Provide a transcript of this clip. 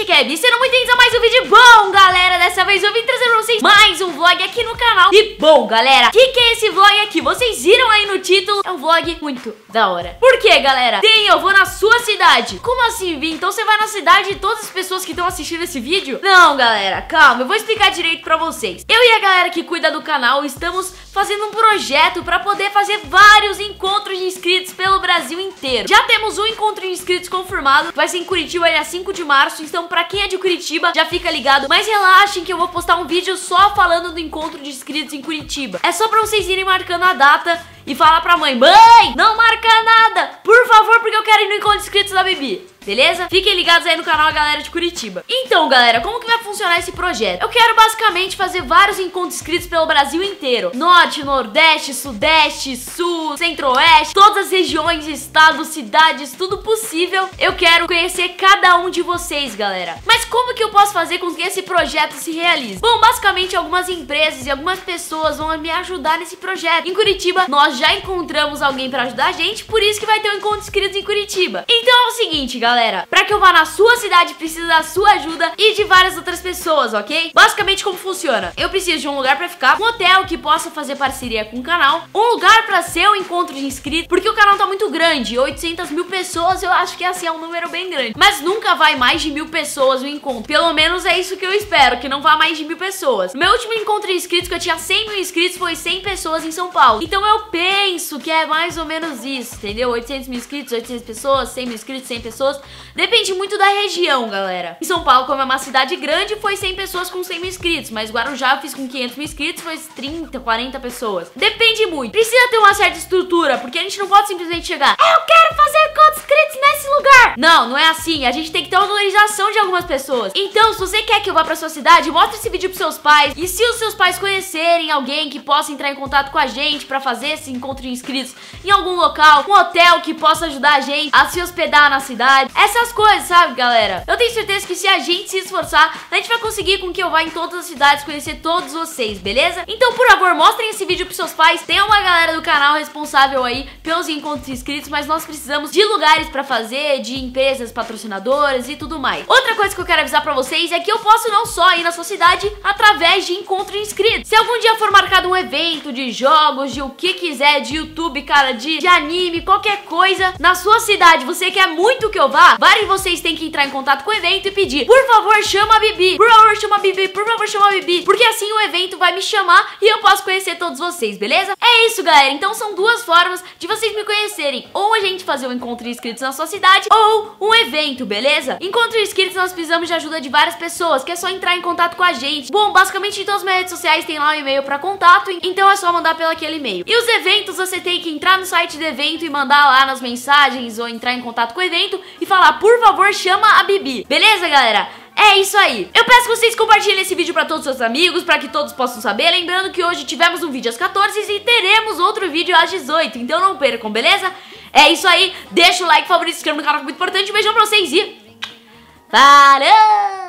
gente, Kevin, sejam muito bem-vindos a mais um vídeo. Bom, galera, dessa vez eu vim trazer pra vocês mais um vlog aqui no canal. E bom, galera, o que é esse vlog aqui? Vocês viram aí no título, é um vlog muito da hora. Por quê, galera? Sim, eu vou na sua cidade. Como assim, Vi? Então você vai na cidade de todas as pessoas que estão assistindo esse vídeo? Não, galera, calma, eu vou explicar direito pra vocês. Eu e a galera que cuida do canal estamos fazendo um projeto pra poder fazer vários encontros de inscritos pelo Brasil inteiro. Já temos um encontro de inscritos confirmado, vai ser em Curitiba, dia 5 de março, então pra quem é de Curitiba já fica ligado. Mas relaxem que eu vou postar um vídeo só falando do encontro de inscritos em Curitiba. É só pra vocês irem marcando a data e falar pra mãe: mãe, não marca nada, por favor, porque eu quero ir no encontro de inscritos da Bibi. Beleza? Fiquem ligados aí no canal, a galera de Curitiba. Então, galera, como que vai funcionar esse projeto? Eu quero basicamente fazer vários encontros inscritos pelo Brasil inteiro. Norte, Nordeste, Sudeste, Sul, Centro-Oeste, todas as regiões, estados, cidades, tudo possível. Eu quero conhecer cada um de vocês, galera. Mas como que eu posso fazer com que esse projeto se realize? Bom, basicamente algumas empresas e algumas pessoas vão me ajudar nesse projeto. Em Curitiba, nós já encontramos alguém pra ajudar a gente, por isso que vai ter um encontro inscritos em Curitiba. Então é o seguinte, galera, pra que eu vá na sua cidade, precisa da sua ajuda e de várias outras pessoas, ok? Basicamente, como funciona? Eu preciso de um lugar pra ficar, um hotel que possa fazer parceria com o canal, um lugar pra ser o encontro de inscritos, porque o canal tá muito grande, 800 mil pessoas, eu acho que assim é um número bem grande. Mas nunca vai mais de 1000 pessoas no encontro. Pelo menos é isso que eu espero, que não vá mais de 1000 pessoas. Meu último encontro de inscritos, que eu tinha 100 mil inscritos, foi 100 pessoas em São Paulo. Então eu penso que é mais ou menos isso, entendeu? 800 mil inscritos, 800 pessoas, 100 mil inscritos, 100 pessoas. Depende muito da região, galera. Em São Paulo, como é uma cidade grande, foi 100 pessoas com 100 mil inscritos. Mas Guarujá eu fiz com 500 mil inscritos, foi 30, 40 pessoas. Depende muito. Precisa ter uma certa estrutura, porque a gente não pode simplesmente chegar: eu quero fazer quantos inscritos nesse lugar. Não, não é assim. A gente tem que ter uma autorização de algumas pessoas. Então, se você quer que eu vá pra sua cidade, mostra esse vídeo pros seus pais. E se os seus pais conhecerem alguém que possa entrar em contato com a gente pra fazer esse encontro de inscritos em algum local, um hotel que possa ajudar a gente a se hospedar na cidade, essas coisas, sabe, galera? Eu tenho certeza que se a gente se esforçar, a gente vai conseguir com que eu vá em todas as cidades conhecer todos vocês, beleza? Então, por favor, mostrem esse vídeo pros seus pais. Tem uma galera do canal responsável aí pelos encontros inscritos, mas nós precisamos de lugares pra fazer, de empresas patrocinadoras e tudo mais. Outra coisa que eu quero avisar pra vocês é que eu posso não só ir na sua cidade através de encontro inscritos. Se algum dia for marcado um evento de jogos, de o que quiser, de YouTube, cara, de anime, qualquer coisa, na sua cidade, você quer muito que eu vá, vários de vocês têm que entrar em contato com o evento e pedir: por favor, chama a Bibi, por favor, chama a Bibi, por favor, chama a Bibi, porque assim o evento vai me chamar e eu posso conhecer todos vocês, beleza? É isso, galera. Então são duas formas de vocês me conhecerem: ou a gente fazer um encontro de inscritos na sua cidade, ou um evento, beleza? Encontro de inscritos nós precisamos de ajuda de várias pessoas, que é só entrar em contato com a gente. Bom, basicamente em todas as minhas redes sociais tem lá um e-mail pra contato, então é só mandar pelo aquele e-mail. E os eventos, você tem que entrar no site do evento e mandar lá nas mensagens ou entrar em contato com o evento e falar: por favor, chama a Bibi. Beleza, galera? É isso aí. Eu peço que vocês compartilhem esse vídeo pra todos os seus amigos, pra que todos possam saber. Lembrando que hoje tivemos um vídeo às 14 e teremos outro vídeo às 18, então não percam, beleza? É isso aí. Deixa o like, favorito, se inscreva no canal, que é muito importante. Um beijão pra vocês e... falou!